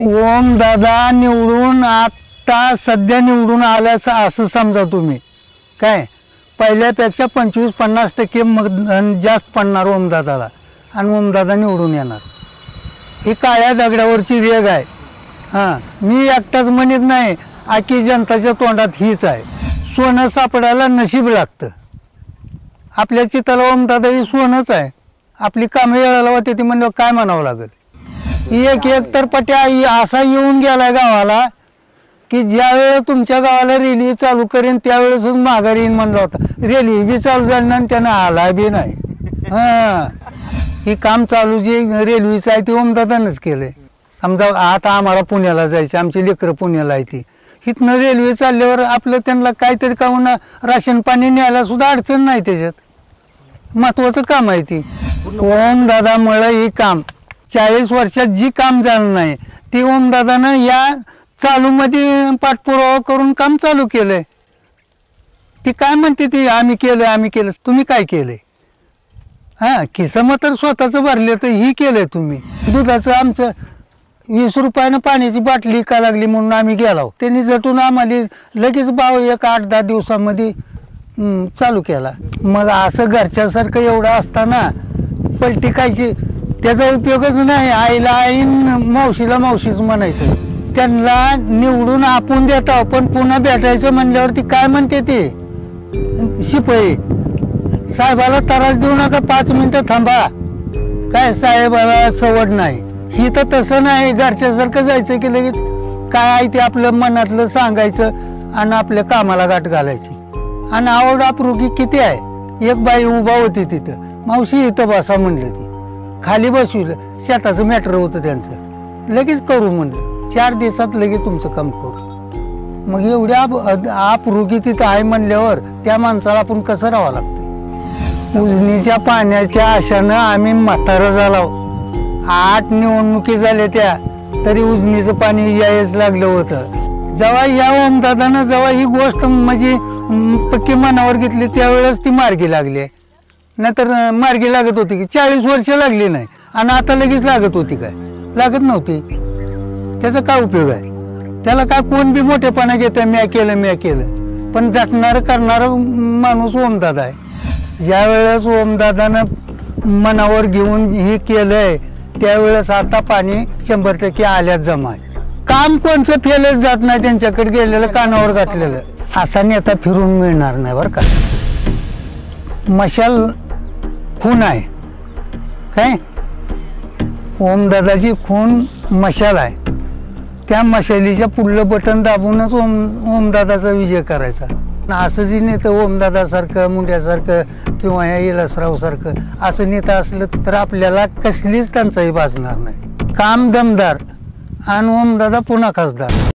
ओम दादा निवडून आता सध्या निवडून आल्याचं असं समजा तुम्ही, काय पहिल्यापेक्षा 25-50% मतदान जास्त पडणार ओमदादाला आणि ओमदादा निवडून येणार। ही काळ्या दगडावरची रेग आहे। हां, मी एकटाच म्हणत नाही, आखी जनताच्या तोंडात हीच आहे। सोनं सापडायला नशीब लागतं। आपल्या चिताला ओमदादा ही सोनंच आहे। आपली कामे वेळेला होते ती म्हणलं काय म्हणावं लागेल। एक तर पट्या असा येऊन गेला गावाला की ज्यावेळेस तुमच्या गावाला रेल्वे चालू करेन त्यावेळेसच माघारी येईन म्हणलं होता। रेल्वे बी चालू झाली नाही, त्यानं आला बी नाही। हां, ही काम चालू जे रेल्वेचं आहे ते ओमदादानंच केलंय। समजा आता आम्हाला पुण्याला जायचं, आमची लेकरं पुण्याला आहे, ती इथनं रेल्वे चालल्यावर आपलं त्यांना काहीतरी का होईना राशन पाणी न्यायला सुद्धा अडचण नाही। त्याच्यात महत्वाचं काम आहे ती। ओमदादामुळे हे काम 40 वर्षात जी काम झालं नाही ती ओमदादानं या चालूमध्ये पाठपुरावा करून काम चालू केलंय। ती काय म्हणते ती आम्ही केलं, तुम्ही काय केलंय? हां, खिसं तर स्वतःचं भरले तर ही केलंय तुम्ही। दुधाचं आमचं 20 रुपयानं पाण्याची बाटली का लागली म्हणून आम्ही गेलो, त्यांनी जटून आम्हाला लगेच भाव 1-8-10 दिवसामध्ये चालू केला। मग असं घरच्यासारखं एवढं असताना पलटी खायची त्याचा उपयोगच नाही। आईला आईन मावशीला मावशीच म्हणायचं। त्यांना निवडून आपण देतो पण पुन्हा भेटायचं म्हणल्यावरती काय म्हणते ते शिपाई, साहेबाला त्रास देऊ नका, 5 मिनिटं थांबा, काय साहेबाला सवड नाही। ही तर तसं नाही, घरच्यासारखं जायचं की लगेच काय आहे ते आपलं मनातलं सांगायचं आणि आपल्या कामाला गाठ घालायची। आणि आवड आप्रुकी किती आहे। एक बाई उभा होती तिथं, मावशी इथं बसा म्हणलं, ती खाली बसविलं, शेताचं मॅटर होतं त्यांचं, लगेच करू म्हणलं, 4 दिवसात लगेच तुमचं काम करू। मग एवढ्या आप्रुकी तिथं आहे म्हणल्यावर त्या माणसाला आपण कसं राहावं लागतं। उजनीच्या पाण्याच्या आशानं आम्ही म्हातारं झालो। 8 निवडणुकी झाल्या त्या तरी उजनीचं पाणी यायच लागलं होतं। जेव्हा या ओमदादानं जेव्हा ही गोष्ट म्हणजे पक्की मनावर घेतली त्यावेळेस ती मार्गी लागली, नाहीतर मार्गी लागत होती की 40 वर्ष लागली नाही आणि आता लगेच लागत होती काय? लागत नव्हती। त्याचा काय उपयोग आहे? त्याला काय कोण बी मोठेपणा घेतं, म्या केलं, पण झटणारं करणारं माणूस ओमदादा आहे। ज्या वेळेस ओमदादानं मनावर घेऊन हे केलंय त्यावेळेस आता पाणी 100% आल्यात जमा आहे। काम कोणचं फेलच जात नाही, त्यांच्याकडे गेलेलं कानावर घातलेलं असा नेता फिरून मिळणार नाही बरं का। मशाल खून आहे काय, ओमदादाची खून मशाल आहे। त्या मशालीच्या पुढलं बटन दाबूनच ओमदादाचा विजय करायचा। असं जी नेतं ओमदादासारखं, मुंड्यासारखं किंवा या इलासरावसारखं असं नेता असलं तर आपल्याला कसलीच टंचाई भासणार नाही। काम दमदार आणि ओमदादा पुन्हा खासदार।